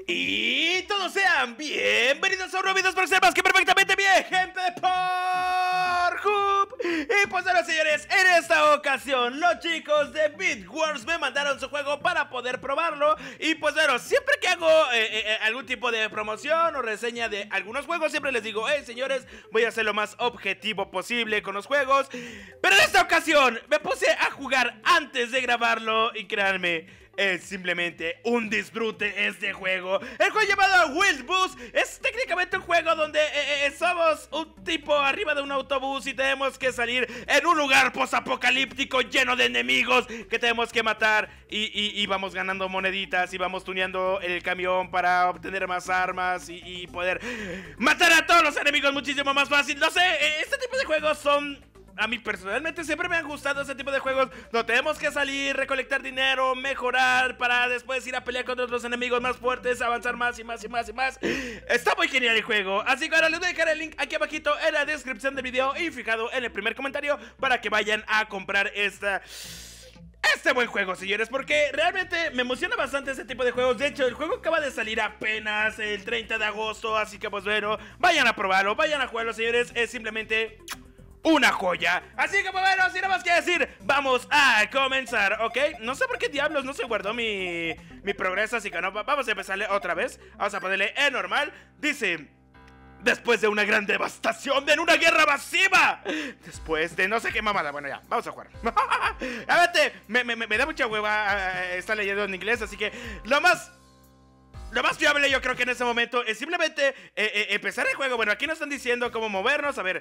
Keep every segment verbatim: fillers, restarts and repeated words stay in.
Y todos sean bienvenidos a un nuevo video, espero que sepan que perfectamente bien, gente de Pornhub. Y pues ahora, señores, en esta ocasión los chicos de Bitwars me mandaron su juego para poder probarlo. Y pues bueno, siempre que hago eh, eh, algún tipo de promoción o reseña de algunos juegos, siempre les digo, hey señores, voy a ser lo más objetivo posible con los juegos. Pero en esta ocasión me puse a jugar antes de grabarlo y créanme, es simplemente un disfrute este juego. El juego llamado Wildbus es técnicamente un juego donde eh, eh, somos un tipo arriba de un autobús y tenemos que salir en un lugar posapocalíptico lleno de enemigos que tenemos que matar y, y, y vamos ganando moneditas y vamos tuneando el camión para obtener más armas y, y poder matar a todos los enemigos muchísimo más fácil. No sé, este tipo de juegos son... A mí personalmente siempre me han gustado ese tipo de juegos donde tenemos que salir, recolectar dinero, mejorar para después ir a pelear contra otros enemigos más fuertes, avanzar más y más y más y más. Está muy genial el juego, así que ahora les voy a dejar el link aquí abajito en la descripción del video y fijado en el primer comentario para que vayan a comprar esta... Este buen juego, señores, porque realmente me emociona bastante este tipo de juegos. De hecho, el juego acaba de salir apenas el treinta de agosto, así que pues bueno, vayan a probarlo, vayan a jugarlo, señores. Es simplemente... una joya. Así que bueno, sin nada más que decir, vamos a comenzar, ¿ok? No sé por qué diablos no se guardó mi, mi progreso, así que no, vamos a empezarle otra vez. Vamos a ponerle en normal. Dice: después de una gran devastación, de una guerra masiva, después de no sé qué mamada. Bueno, ya, vamos a jugar. A ver, me, me, me da mucha hueva uh, estar leyendo en inglés, así que lo más... Lo más fiable yo creo que en ese momento es simplemente eh, eh, empezar el juego. Bueno, aquí nos están diciendo cómo movernos. A ver,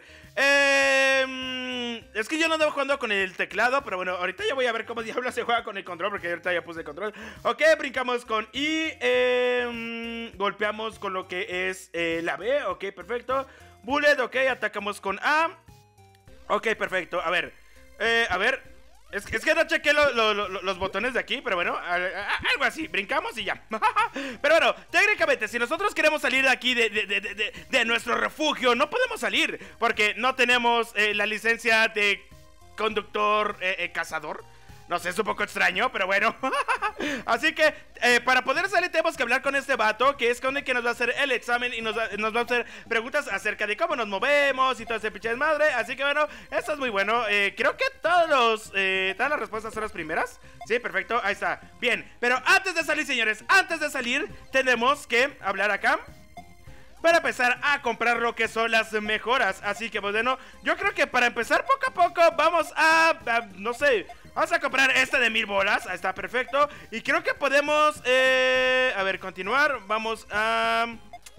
eh, es que yo no andaba jugando con el teclado, pero bueno, ahorita ya voy a ver cómo diablos se juega con el control, porque ahorita ya puse el control. Ok, brincamos con I, eh, golpeamos con lo que es eh, la B. Ok, perfecto. Bullet, ok, atacamos con A. Ok, perfecto, a ver, eh, a ver. Es, es que no chequé lo, lo, lo, los botones de aquí, pero bueno, a, a, algo así, brincamos y ya. Pero bueno, técnicamente, si nosotros queremos salir de aquí, de, de, de, de, de nuestro refugio, no podemos salir, porque no tenemos eh, la licencia de conductor eh, eh, cazador. No sé, es un poco extraño, pero bueno. Así que, eh, para poder salir tenemos que hablar con este vato, que es con el que nos va a hacer el examen y nos va, nos va a hacer preguntas acerca de cómo nos movemos y todo ese pinche desmadre. Así que bueno, esto es muy bueno. eh, Creo que todos los, eh, todas las respuestas son las primeras. Sí, perfecto, ahí está. Bien, pero antes de salir, señores, antes de salir tenemos que hablar acá para empezar a comprar lo que son las mejoras. Así que pues bueno, yo creo que para empezar poco a poco vamos a, a no sé, vamos a comprar este de mil bolas. Ahí está, perfecto. Y creo que podemos, eh, a ver, continuar. Vamos a...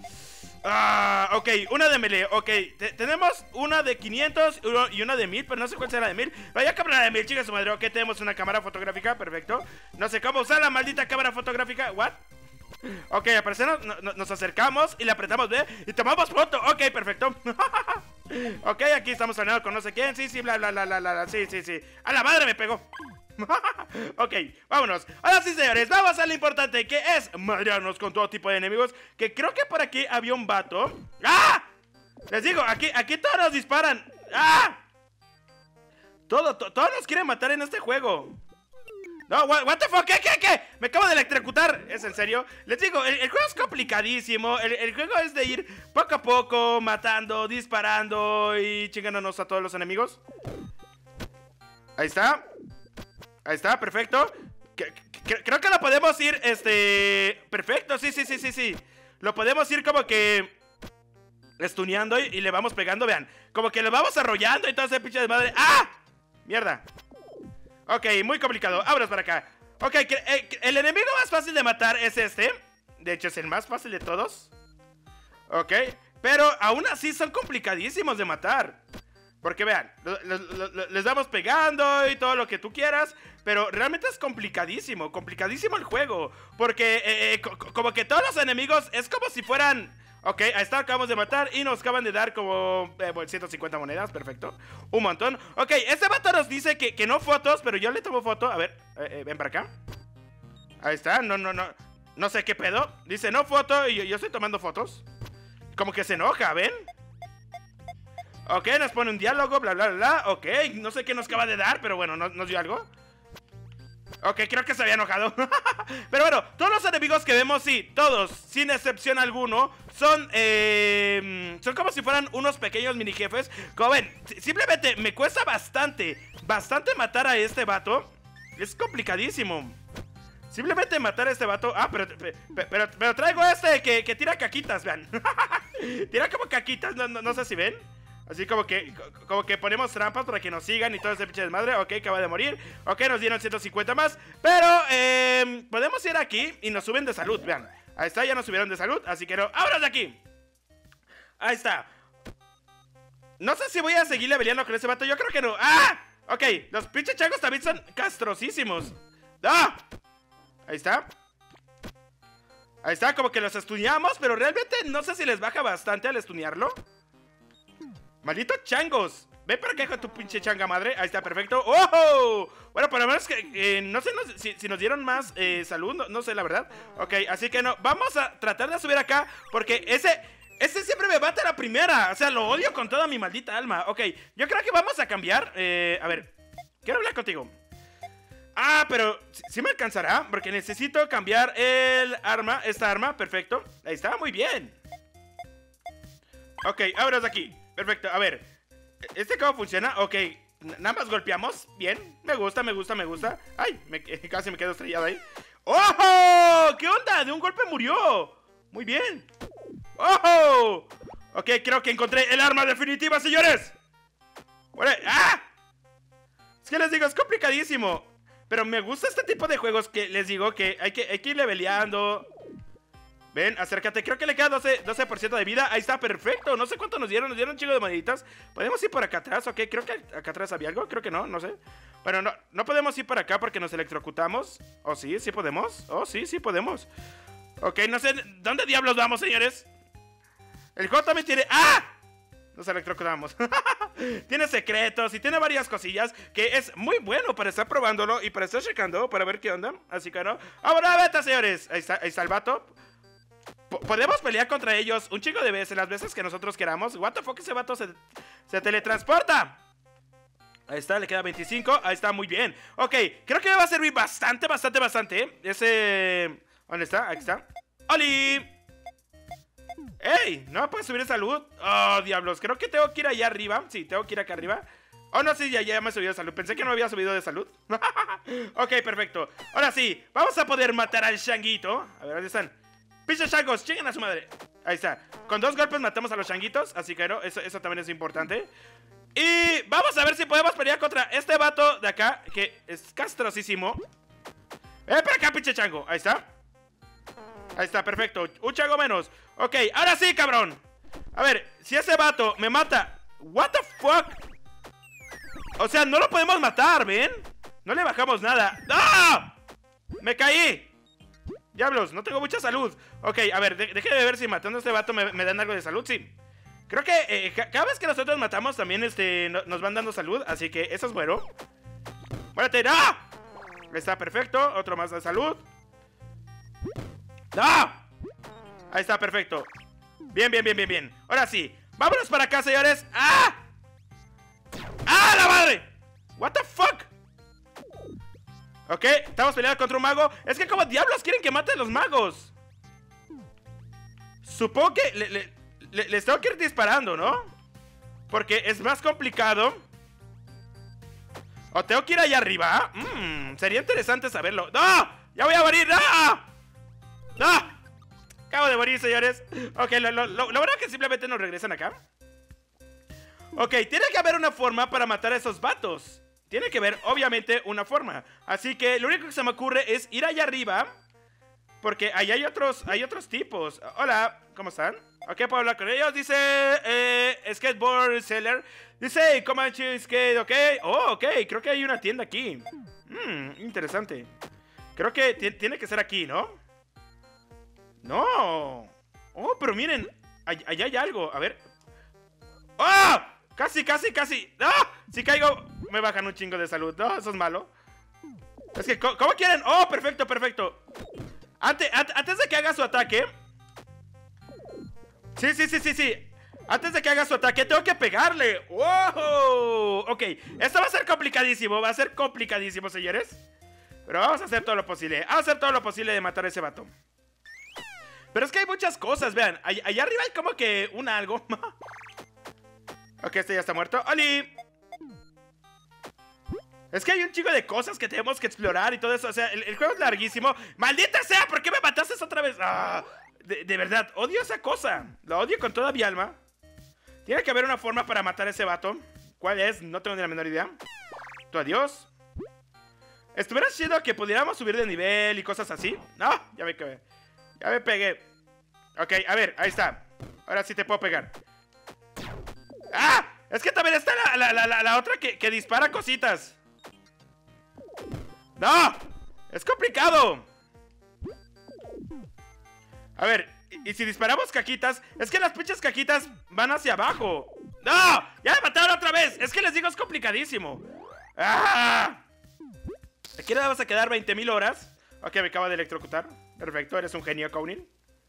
Ah, ok, una de melee, ok. Te tenemos una de quinientos y una de mil, pero no sé cuál será la de mil. Voy a comprar la de mil, chicas su madre. Ok, tenemos una cámara fotográfica, perfecto. No sé cómo usar la maldita cámara fotográfica. ¿What? Ok, aparecemos, no, no, nos acercamos y le apretamos B y tomamos foto. Ok, perfecto. Ok, aquí estamos hablando con no sé quién. Sí, sí, bla, bla, bla, bla, bla. Sí, sí, sí. A la madre me pegó. Ok, vámonos. Ahora sí, señores, vamos a lo importante, que es madrearnos con todo tipo de enemigos. Que creo que por aquí había un vato. ¡Ah! Les digo, aquí, aquí todos nos disparan. ¡Ah! Todo, to, todos nos quieren matar en este juego. No, what, what the fuck, ¿qué, qué, qué? Me acabo de electrocutar, ¿es en serio? Les digo, el, el juego es complicadísimo. el, el juego es de ir poco a poco, matando, disparando y chingándonos a todos los enemigos. Ahí está. Ahí está, perfecto. que, que, Creo que lo podemos ir, este... perfecto, sí, sí, sí, sí, sí. Lo podemos ir como que estuneando y, y le vamos pegando, vean. Como que lo vamos arrollando y todo ese pinche desmadre. ¡Ah! Mierda. Ok, muy complicado, vámonos para acá. Ok, el enemigo más fácil de matar es este. De hecho es el más fácil de todos. Ok, pero aún así son complicadísimos de matar. Porque vean, lo, lo, lo, les vamos pegando y todo lo que tú quieras. Pero realmente es complicadísimo, complicadísimo el juego. Porque eh, co como que todos los enemigos es como si fueran... Ok, ahí está, acabamos de matar y nos acaban de dar como eh, bueno, ciento cincuenta monedas, perfecto. Un montón. Ok, este vato nos dice que, que no fotos, pero yo le tomo foto. A ver, eh, eh, ven para acá. Ahí está, no, no, no. No sé qué pedo. Dice no foto y yo, yo estoy tomando fotos. Como que se enoja, ¿ven? Ok, nos pone un diálogo, bla, bla, bla. Ok, no sé qué nos acaba de dar, pero bueno, nos, nos dio algo. Ok, creo que se había enojado. Pero bueno, todos los enemigos que vemos, sí, todos, sin excepción alguno, son, eh, son como si fueran unos pequeños mini jefes. Como ven, simplemente me cuesta bastante, bastante matar a este vato. Es complicadísimo. Simplemente matar a este vato. Ah, pero, pero, pero, pero traigo este que, que tira caquitas, vean. Tira como caquitas, no, no, no sé si ven. Así como que, como que ponemos trampas para que nos sigan y todo ese pinche desmadre. Ok, acaba de morir. Ok, nos dieron ciento cincuenta más. Pero, eh, podemos ir aquí y nos suben de salud, vean. Ahí está, ya nos subieron de salud, así que no. ¡Vámonos de aquí! Ahí está. No sé si voy a seguir leveleando con ese vato, yo creo que no. ¡Ah! Ok, los pinches changos también son castrosísimos. ¡Ah! Ahí está. Ahí está, como que los estuneamos, pero realmente no sé si les baja bastante al estunearlo. ¡Malditos changos! Ven para acá con tu pinche changa madre. Ahí está, perfecto. ¡Oh! Bueno, por lo menos que eh, no sé no, si, si nos dieron más eh, salud, no, no sé la verdad. Ok, así que no, vamos a tratar de subir acá, porque ese... Ese siempre me bate a la primera. O sea, lo odio con toda mi maldita alma. Ok, yo creo que vamos a cambiar. eh, A ver, quiero hablar contigo. Ah, pero ¿sí me alcanzará? Porque necesito cambiar el arma. Esta arma, perfecto. Ahí está, muy bien. Ok, ahora de aquí. Perfecto, a ver. ¿Este cómo funciona? Ok, nada más golpeamos. Bien, me gusta, me gusta, me gusta. Ay, me, casi me quedo estrellado ahí. ¡Oh! ¿Qué onda? De un golpe murió. Muy bien. ¡Oh! Ok, creo que encontré el arma definitiva, señores. Bueno, ¡ah! Es que les digo, es complicadísimo. Pero me gusta este tipo de juegos que les digo que hay que, hay que ir leveleando. Ven, acércate, creo que le queda doce por ciento de vida. Ahí está, perfecto, no sé cuánto nos dieron. Nos dieron un chingo de moneditas. ¿Podemos ir por acá atrás? Ok, creo que acá atrás había algo, creo que no, no sé. Bueno, no, no podemos ir por acá porque nos electrocutamos. ¿Oh sí? ¿Sí podemos? Oh sí, sí podemos. Ok, no sé, ¿dónde diablos vamos, señores? El juego también tiene... ¡Ah! Nos electrocutamos. Tiene secretos y tiene varias cosillas que es muy bueno para estar probándolo y para estar checando, para ver qué onda. Así que no. ¡Ahora vete, señores! Ahí está, ahí está el vato. P Podemos pelear contra ellos un chico de veces, las veces que nosotros queramos. What the fuck, ese vato se, se teletransporta. Ahí está, le queda veinticinco. Ahí está, muy bien. Ok, creo que me va a servir bastante, bastante, bastante. Ese... ¿Dónde está? Aquí está. ¡Oli! ¡Ey! ¿No puedes subir salud? ¡Oh, diablos! Creo que tengo que ir allá arriba. Sí, tengo que ir acá arriba. Oh, no, sí, ya, ya me he subido de salud. Pensé que no había subido de salud. Ok, perfecto. Ahora sí, vamos a poder matar al changuito. A ver, ¿dónde están? ¡Pinches changos! ¡Chinguen a su madre! Ahí está. Con dos golpes matamos a los changuitos. Así que no, eso, eso también es importante. Y vamos a ver si podemos pelear contra este vato de acá, que es castrosísimo. ¡Eh, para acá, pinche chango! Ahí está. Ahí está, perfecto. Un chango menos. Ok, ahora sí, cabrón. A ver, si ese vato me mata. What the fuck. O sea, no lo podemos matar, ¿ven? No le bajamos nada. ¡Ah! Me caí. Diablos, no tengo mucha salud. Ok, a ver, de deje de ver si matando a este vato me, me dan algo de salud, sí. Creo que eh, cada vez que nosotros matamos también este, no, nos van dando salud. Así que eso es bueno. ¡Muérete! ¡Ah! Está perfecto, otro más de salud. ¡Ah! Ahí está, perfecto. Bien, bien, bien, bien, bien. Ahora sí, vámonos para acá, señores. ¡Ah! ¡Ah, la madre! What the fuck. Ok, estamos peleando contra un mago. Es que como diablos quieren que maten los magos. Supongo que le, le, le, les tengo que ir disparando, ¿no? Porque es más complicado. ¿O tengo que ir allá arriba? Mmm, sería interesante saberlo. ¡No! ¡Ya voy a morir! ¡No! ¡No! Acabo de morir, señores. Ok, lo, lo, lo, lo bueno es que simplemente nos regresan acá. Ok, tiene que haber una forma para matar a esos vatos. Tiene que haber, obviamente, una forma. Así que lo único que se me ocurre es ir allá arriba. Porque ahí hay otros, hay otros tipos. Hola, ¿cómo están? Ok, puedo hablar con ellos. Dice, eh, Skateboard Seller. Dice, Comanche Skate, ok. Oh, ok, creo que hay una tienda aquí. Hmm, interesante. Creo que tiene que ser aquí, ¿no? No. Oh, pero miren, allá hay algo. A ver. ¡Oh! Casi, casi, casi. ¡No! Si caigo, me bajan un chingo de salud. No, eso es malo. Es que, ¿cómo quieren? Oh, perfecto, perfecto. Antes, antes de que haga su ataque. Sí, sí, sí, sí, sí. Antes de que haga su ataque, tengo que pegarle. ¡Wow! Ok, esto va a ser complicadísimo. Va a ser complicadísimo, señores. Pero vamos a hacer todo lo posible. Vamos a hacer todo lo posible de matar a ese vato. Pero es que hay muchas cosas, vean. All allá arriba hay como que un algo. Ok, este ya está muerto. ¡Oli! Es que hay un chico de cosas que tenemos que explorar y todo eso. O sea, el, el juego es larguísimo. ¡Maldita sea! ¿Por qué me mataste otra vez? ¡Ah! De, de verdad, odio esa cosa. La odio con toda mi alma. Tiene que haber una forma para matar a ese vato. ¿Cuál es? No tengo ni la menor idea. Tú adiós. Estuviera chido que pudiéramos subir de nivel y cosas así. No, ya me quedé. Ya me pegué. Ok, a ver, ahí está. Ahora sí te puedo pegar. ¡Ah! Es que también está la, la, la, la, la otra que, que dispara cositas. ¡No! ¡Es complicado! A ver, y, y si disparamos caquitas. Es que las pinches caquitas van hacia abajo. ¡No! ¡Ya me mataron otra vez! Es que les digo, es complicadísimo. ¡Ah! Aquí nada vas a quedar veinte mil horas. Ok, me acaba de electrocutar. Perfecto, eres un genio, Kounin.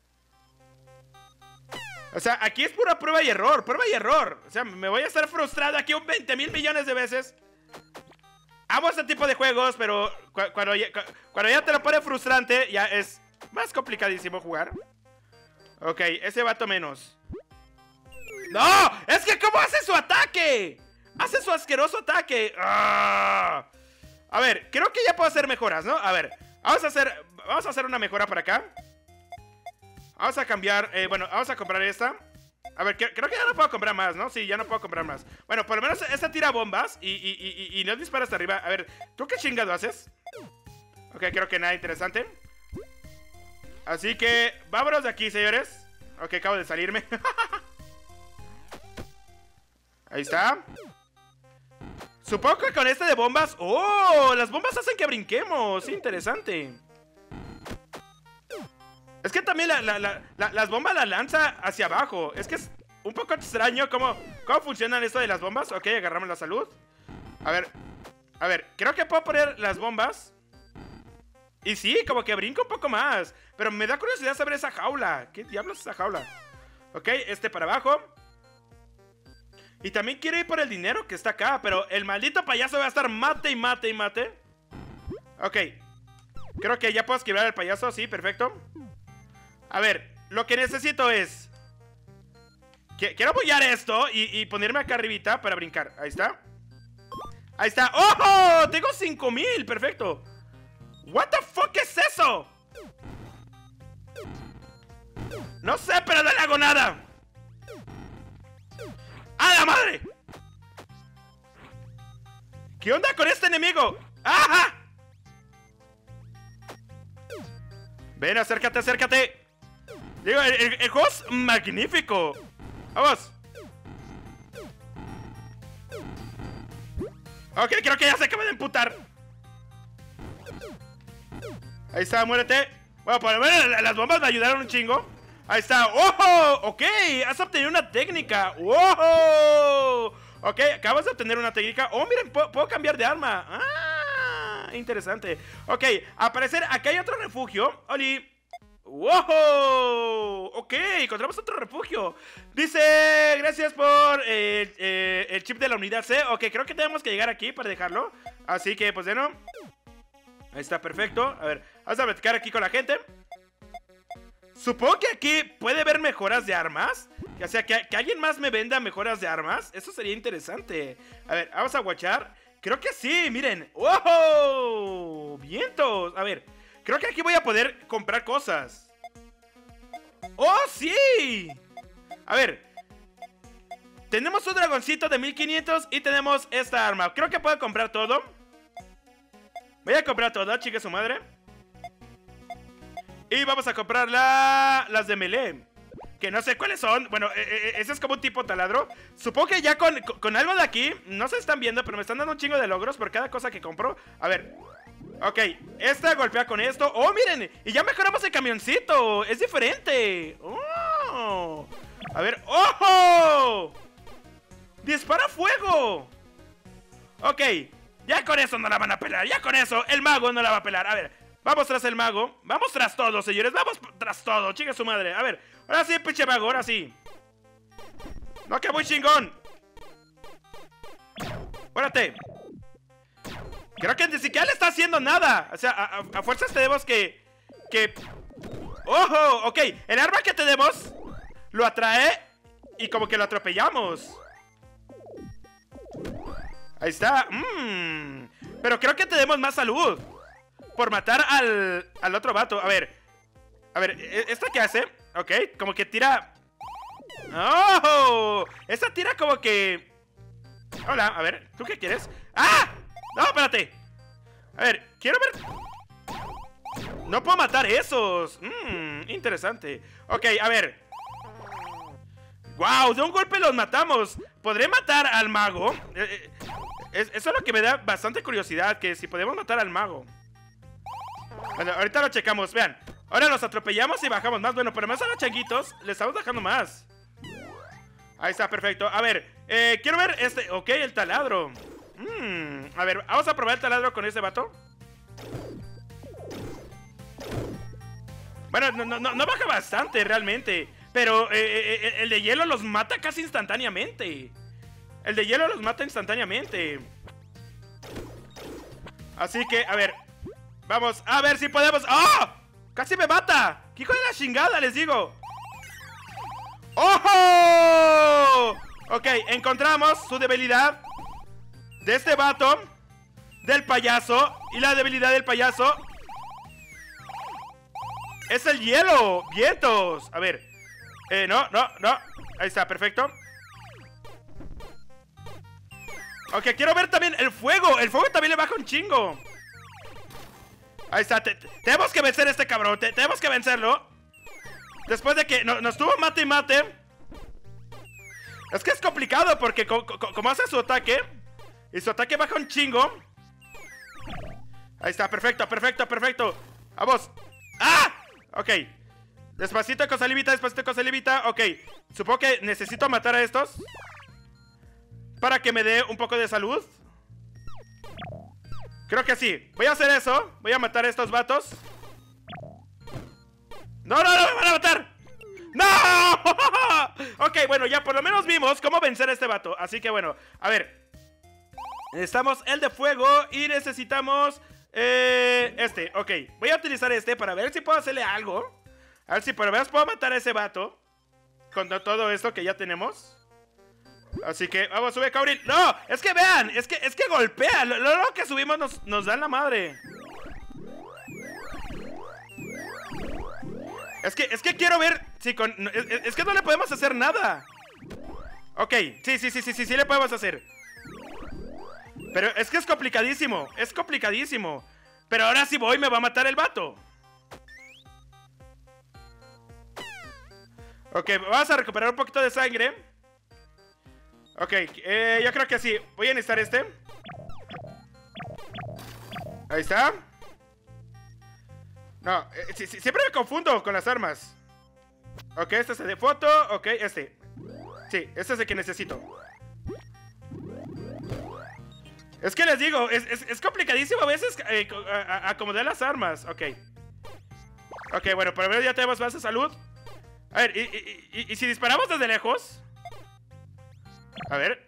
O sea, aquí es pura prueba y error. Prueba y error. O sea, me voy a estar frustrado aquí un veinte mil millones de veces. Amo este tipo de juegos, pero cu cuando, ya, cu cuando ya te lo pone frustrante, ya es más complicadísimo jugar. Ok, ese vato menos. ¡No! ¡Es que cómo hace su ataque! ¡Hace su asqueroso ataque! ¡Ah! A ver, creo que ya puedo hacer mejoras, ¿no? A ver, vamos a hacer, vamos a hacer una mejora por acá. Vamos a cambiar, eh, bueno, vamos a comprar esta. A ver, que, creo que ya no puedo comprar más, ¿no? Sí, ya no puedo comprar más. Bueno, por lo menos esta tira bombas y, y, y, y no dispara hasta arriba. A ver, ¿tú qué chingado haces? Ok, creo que nada interesante. Así que, vámonos de aquí, señores. Ok, acabo de salirme. Ahí está. Supongo que con este de bombas... ¡Oh! Las bombas hacen que brinquemos. Interesante. Es que también la, la, la, la, las bombas las lanza hacia abajo. Es que es un poco extraño cómo, cómo funcionan esto de las bombas. Ok, agarramos la salud. A ver, a ver, creo que puedo poner las bombas. Y sí, como que brinco un poco más. Pero me da curiosidad saber esa jaula. ¿Qué diablos es esa jaula? Ok, este para abajo. Y también quiero ir por el dinero que está acá. Pero el maldito payaso va a estar mate y mate y mate. Ok, creo que ya puedo esquivar al payaso. Sí, perfecto. A ver, lo que necesito es... Quiero apoyar esto y, y ponerme acá arribita para brincar. Ahí está. Ahí está. ¡Oh! Tengo cinco mil, perfecto. What the fuck es eso? No sé, pero no le hago nada. ¡A la madre! ¿Qué onda con este enemigo? ¡Ajá! Ven, acércate, acércate. Digo, el, el, el juego es magnífico. Vamos. Ok, creo que ya se acaba de emputar. Ahí está, muérete. Bueno, por lo menos las bombas me ayudaron un chingo. Ahí está. ¡Oh! Ok, has obtenido una técnica. ¡Oh! Ok, acabas de obtener una técnica. Oh, miren, puedo, puedo cambiar de arma. Ah, interesante. Ok, al parecer acá hay otro refugio. Oli. ¡Wow! Ok, encontramos otro refugio. Dice, gracias por eh, eh, el chip de la unidad C. Ok, creo que tenemos que llegar aquí para dejarlo. Así que, pues, bueno. Ahí está, perfecto. A ver, vamos a platicar aquí con la gente. Supongo que aquí puede haber mejoras de armas. O sea, que, que alguien más me venda mejoras de armas. Eso sería interesante. A ver, vamos a watchar. Creo que sí, miren. ¡Wow! ¡Vientos! A ver, creo que aquí voy a poder comprar cosas. ¡Oh, sí! A ver, tenemos un dragoncito de mil quinientos y tenemos esta arma. Creo que puedo comprar todo. Voy a comprar todo, chica su madre. Y vamos a comprar la, las de melee, que no sé cuáles son. Bueno, eh, eh, ese es como un tipo taladro. Supongo que ya con, con, con algo de aquí. No se están viendo, pero me están dando un chingo de logros por cada cosa que compro. A ver. Ok, esta golpea con esto. Oh, miren, y ya mejoramos el camioncito. Es diferente. Oh. A ver, ¡ojo! ¡Dispara fuego! Ok, ya con eso no la van a pelar. Ya con eso, el mago no la va a pelar. A ver, vamos tras el mago. Vamos tras todo, señores. Vamos tras todo, chica su madre. A ver, ahora sí, pinche mago, ahora sí. No, que muy chingón. Órate. Creo que ni siquiera le está haciendo nada. O sea, a, a, a fuerzas tenemos que... Que... ¡Ojo! Ok, el arma que tenemos lo atrae y como que lo atropellamos. Ahí está. Mmm. Pero creo que tenemos más salud por matar al, al otro vato. A ver. A ver, ¿esta qué hace? Ok, como que tira... ¡Oh! Esta tira como que... Hola, a ver, ¿tú qué quieres? ¡Ah! No, espérate. A ver, quiero ver... No puedo matar esos. Mmm, interesante. Ok, a ver. ¡Wow! De un golpe los matamos. ¿Podré matar al mago? Eh, eh, eso es lo que me da bastante curiosidad. Que si podemos matar al mago. Bueno, ahorita lo checamos, vean. Ahora los atropellamos y bajamos más. Bueno, pero más a los changuitos le estamos bajando más. Ahí está, perfecto. A ver, eh, quiero ver este... Ok, el taladro. Mm, a ver, vamos a probar el taladro con este vato. Bueno, no, no, no baja bastante realmente. Pero eh, eh, el de hielo los mata casi instantáneamente. El de hielo los mata instantáneamente. Así que, a ver. Vamos a ver si podemos... ¡Oh! ¡Casi me mata! ¡Qué hijo de la chingada, les digo! ¡Ojo! Ok, encontramos su debilidad de este vato, del payaso. Y la debilidad del payaso es el hielo. ¡Vientos! A ver. Eh, no, no, no. Ahí está, perfecto. Ok, quiero ver también el fuego. El fuego también le baja un chingo. Ahí está, te, te, tenemos que vencer a este cabrón. te, Tenemos que vencerlo. Después de que no, nos tuvo mate y mate. Es que es complicado porque co, co, como hace su ataque y su ataque baja un chingo. Ahí está, perfecto, perfecto, perfecto. Vamos. ¡Ah! Ok. Despacito con salivita, despacito con salivita. Ok, supongo que necesito matar a estos para que me dé un poco de salud. Creo que sí, voy a hacer eso. Voy a matar a estos vatos. ¡No, no, no! ¡Me van a matar! ¡No! Ok, bueno, ya por lo menos vimos cómo vencer a este vato. Así que bueno, a ver. Necesitamos el de fuego y necesitamos eh, este, ok. Voy a utilizar este para ver si puedo hacerle algo. A ver si por lo menos puedo matar a ese vato con todo esto que ya tenemos. Así que, vamos, sube, Cabril. ¡No! Es que vean, es que, es que golpea. Lo, lo que subimos nos, nos da en la madre. Es que, es que quiero ver si con... Es, es que no le podemos hacer nada. Ok, sí, sí, sí, sí, sí, sí le podemos hacer. Pero es que es complicadísimo. Es complicadísimo. Pero ahora si voy me va a matar el vato. Ok, vamos a recuperar un poquito de sangre. Ok, eh, yo creo que sí. Voy a necesitar este. Ahí está. No, eh, sí, sí, siempre me confundo con las armas. Ok, este es el de foto. Ok, este. Sí, este es el que necesito. Es que les digo, es, es, es complicadísimo a veces eh, a, a, acomodar las armas. Ok. Ok, bueno, por lo menos ya tenemos más de salud. A ver, ¿y, y, y, y si disparamos desde lejos? A ver.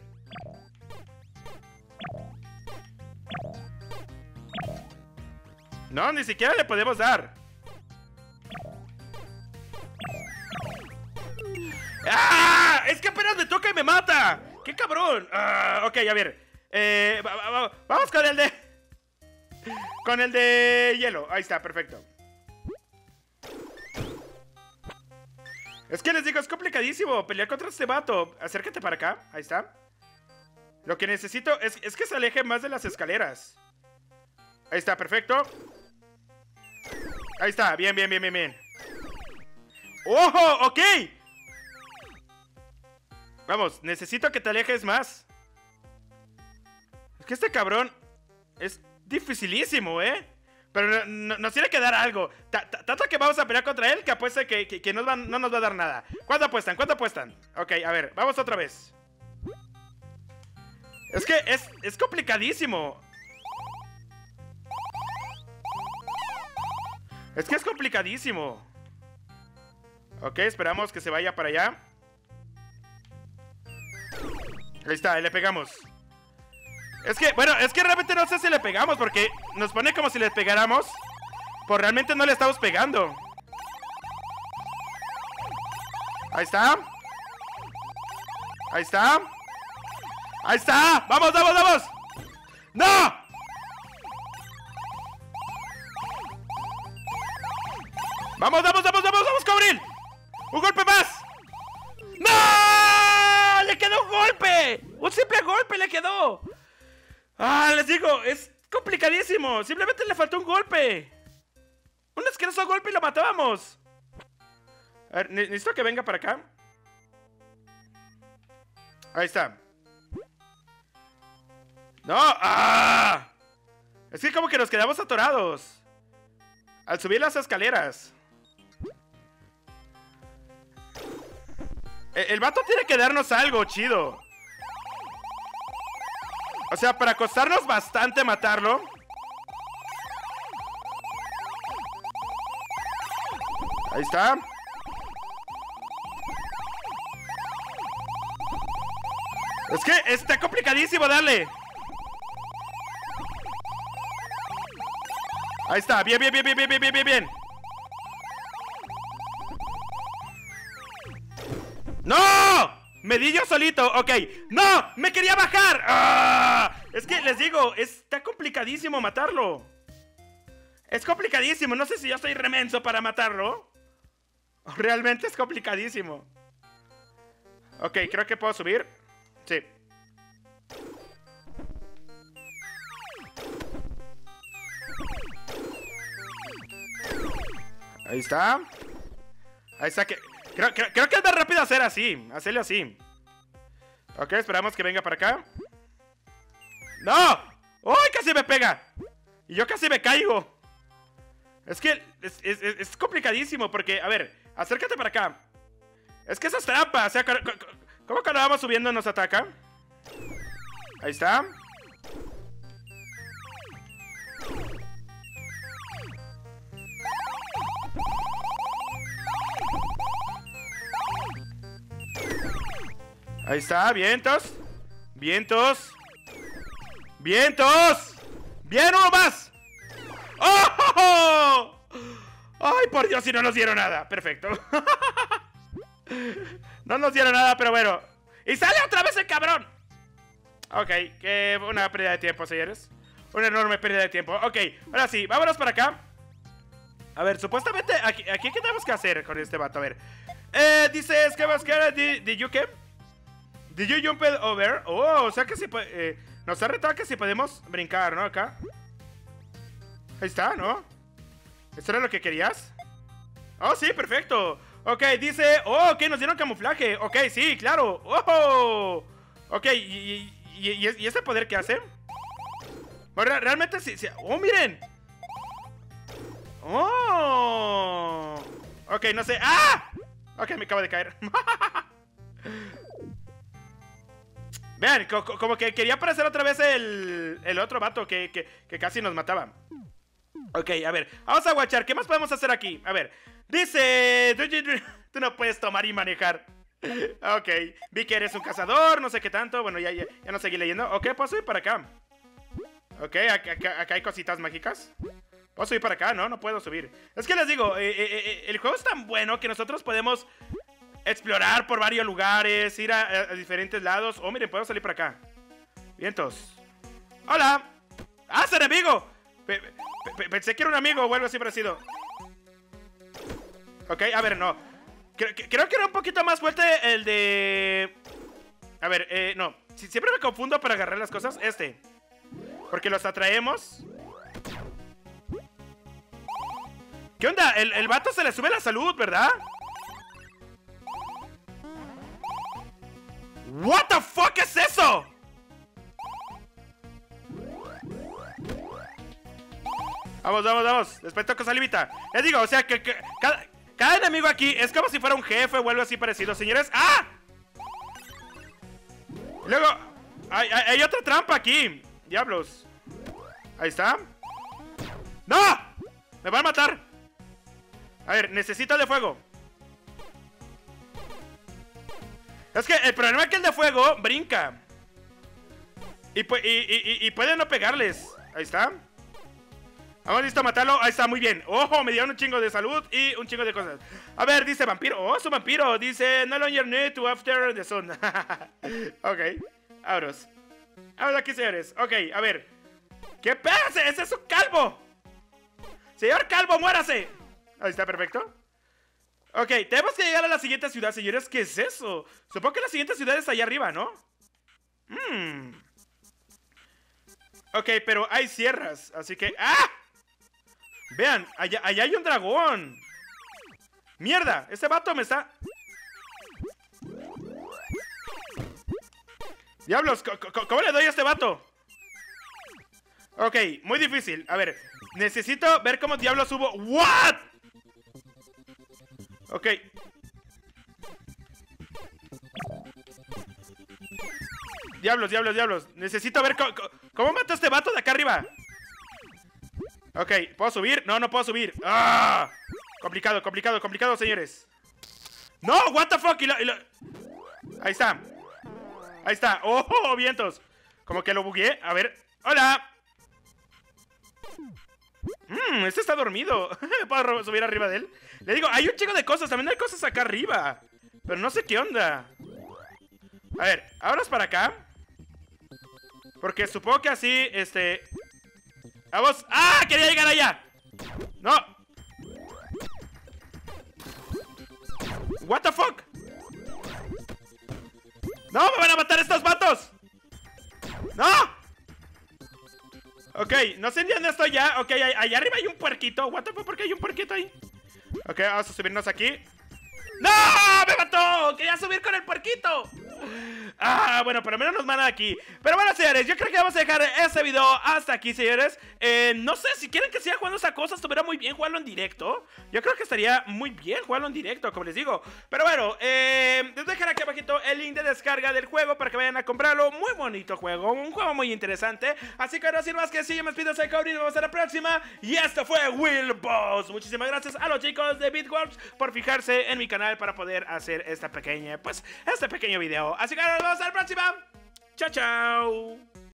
No, ni siquiera le podemos dar. ¡Ah! Es que apenas me toca y me mata. ¡Qué cabrón! Ah, ok, a ver. Eh, va, va, va, vamos con el de... Con el de hielo. Ahí está, perfecto. Es que les digo, es complicadísimo pelear contra este vato. Acércate para acá, ahí está. Lo que necesito es, es que se aleje más de las escaleras. Ahí está, perfecto. Ahí está, bien, bien, bien, bien, bien. ¡Ojo! ¡Ok! Vamos, necesito que te alejes más. Es que este cabrón es dificilísimo, ¿eh? Pero no, no, nos tiene que dar algo. Tanto que vamos a pelear contra él que apuesta que, que, que nos va, no nos va a dar nada. ¿Cuánto apuestan? ¿Cuánto apuestan? Ok, a ver, vamos otra vez. Es que es, es complicadísimo. Es que es complicadísimo. Ok, esperamos que se vaya para allá. Ahí está, le pegamos. Es que, bueno, es que realmente no sé si le pegamos, porque nos pone como si le pegáramos. Pues realmente no le estamos pegando. Ahí está. Ahí está. Ahí está. ¡Vamos, vamos, vamos! ¡No! ¡Vamos, vamos, vamos, vamos, vamos, Cobril! ¡Un golpe más! ¡No! ¡Le quedó un golpe! ¡Un simple golpe le quedó! ¡Ah, les digo! Es complicadísimo. Simplemente le faltó un golpe. Un asqueroso golpe y lo matábamos. A ver, necesito que venga para acá. Ahí está. ¡No! ¡Ah! Es que como que nos quedamos atorados al subir las escaleras. El, el vato tiene que darnos algo chido. O sea, para costarnos bastante matarlo. Ahí está. Es que está complicadísimo darle. Ahí está, bien, bien, bien, bien, bien, bien, bien, bien. ¡No! Me di yo solito, ok. ¡No! ¡Me quería bajar! ¡Ah! Es que les digo, está complicadísimo matarlo. Es complicadísimo, no sé si yo soy remenso para matarlo. Realmente es complicadísimo. Ok, creo que puedo subir. Sí. Ahí está. Ahí está que... Creo, creo, creo que es más rápido hacer así. Hacerlo así. Ok, esperamos que venga para acá. ¡No! ¡Uy! Casi me pega. Y yo casi me caigo. Es que es, es, es complicadísimo porque, a ver, acércate para acá. Es que eso es trampa. O sea, ¿cómo cuando vamos subiendo nos ataca? Ahí está. Ahí está, vientos. Vientos. ¡Vientos! ¡Bien, uno más! ¡Oh! ¡Ay, por Dios! Si no nos dieron nada. Perfecto. No nos dieron nada, pero bueno. ¡Y sale otra vez el cabrón! Ok, que una pérdida de tiempo, señores. Una enorme pérdida de tiempo. Ok, ahora sí, vámonos para acá. A ver, supuestamente aquí, aquí ¿qué tenemos que hacer con este vato? A ver. Eh, dices que vas a quedar. ¿Did you qué? ¿Did you jump it over? Oh, o sea que si eh, nos ha retado que si podemos brincar, ¿no? Acá. Ahí está, ¿no? ¿Eso era lo que querías? Oh, sí, perfecto. Ok, dice... Oh, ok, nos dieron camuflaje. Ok, sí, claro. Oh, ok, ¿y, y, y, y ese poder qué hace? Bueno, realmente sí, sí. Oh, miren. Oh. Ok, no sé. ¡Ah! Ok, me acabo de caer. Vean, co como que quería aparecer otra vez el, el otro vato que, que, que casi nos mataba. Ok, a ver, vamos a guachar. ¿Qué más podemos hacer aquí? A ver, dice... Tú no puedes tomar y manejar. Ok, vi que eres un cazador, no sé qué tanto. Bueno, ya, ya, ya no seguí leyendo. Ok, puedo subir para acá. Ok, acá, acá, acá hay cositas mágicas. Puedo subir para acá, ¿no? No puedo subir. Es que les digo, eh, eh, eh, el juego es tan bueno que nosotros podemos explorar por varios lugares, ir a, a diferentes lados. Oh, miren, puedo salir para acá. Vientos. ¡Hola! ¡Ah, es enemigo! Pe pe pensé que era un amigo o algo así parecido. Ok, a ver, no. Creo, creo que era un poquito más fuerte el de... A ver, eh, no. Si, siempre me confundo para agarrar las cosas. Este. Porque los atraemos. ¿Qué onda? El, el vato se le sube la salud, ¿verdad? What the fuck es eso? Vamos, vamos, vamos. Después toco salivita. Les digo, o sea que, que cada, cada enemigo aquí es como si fuera un jefe o algo así parecido, señores. ¡Ah! Luego, hay, hay, hay otra trampa aquí. Diablos. Ahí está. ¡No! Me van a matar. A ver, necesito el de fuego. Es que el problema es que el de fuego brinca. Y, y, y, y puede no pegarles. Ahí está. Vamos, listo, matarlo. Ahí está, muy bien. Ojo, me dieron un chingo de salud y un chingo de cosas. A ver, dice vampiro. Oh, es un vampiro. Dice, no longer need to after the sun. Ok, abros. Abros aquí, señores. Ok, a ver. ¿Qué pasa? ¡Ese es un calvo! Señor calvo, muérase. Ahí está, perfecto. Ok, tenemos que llegar a la siguiente ciudad, señores. ¿Qué es eso? Supongo que la siguiente ciudad está allá arriba, ¿no? Hmm. Ok, pero hay sierras, así que... ¡Ah! Vean, allá, allá hay un dragón. ¡Mierda! Ese vato me está... ¡Diablos! ¿Cómo le doy a este vato? Ok, muy difícil. A ver, necesito ver cómo diablos subo. ¿What? Ok. Diablos, diablos, diablos. Necesito ver cómo, cómo mato a este vato de acá arriba. Ok, ¿puedo subir? No, no puedo subir. ¡Ah! Complicado, complicado, complicado, señores. ¡No! ¿What the fuck? Y lo, y lo... Ahí está. Ahí está. ¡Oh, vientos! Como que lo bugueé. A ver. ¡Hola! Mmm, este está dormido. ¿Puedo subir arriba de él? Le digo, hay un chingo de cosas. También hay cosas acá arriba. Pero no sé qué onda. A ver, ahora es para acá. Porque supongo que así, este... ¡Vamos! ¡Ah! ¡Quería llegar allá! ¡No! ¿What the fuck? ¡No! ¡Me van a matar estos vatos! ¡No! Ok, no sé ni dónde estoy ya. Ok, allá arriba hay un puerquito. What the fuck, ¿por qué hay un puerquito ahí? Ok, vamos a subirnos aquí. ¡No! ¡Me mató! ¡Quería subir con el puerquito! Ah, bueno, por lo menos nos mandan aquí. Pero bueno, señores, yo creo que vamos a dejar este video hasta aquí, señores. eh, No sé, si quieren que siga jugando esa cosa, estuviera muy bien jugarlo en directo. Yo creo que estaría muy bien jugarlo en directo, como les digo. Pero bueno, eh, les dejaré aquí abajito el link de descarga del juego para que vayan a comprarlo. Muy bonito juego, un juego muy interesante. Así que no sin más que sí, yo me despido, soy Cobri, nos vemos en la próxima. Y esto fue Will Boss. Muchísimas gracias a los chicos de Bitwarps por fijarse en mi canal para poder hacer esta pequeña, pues, este pequeño video. Así que nos vemos en la próxima. Chao, chao.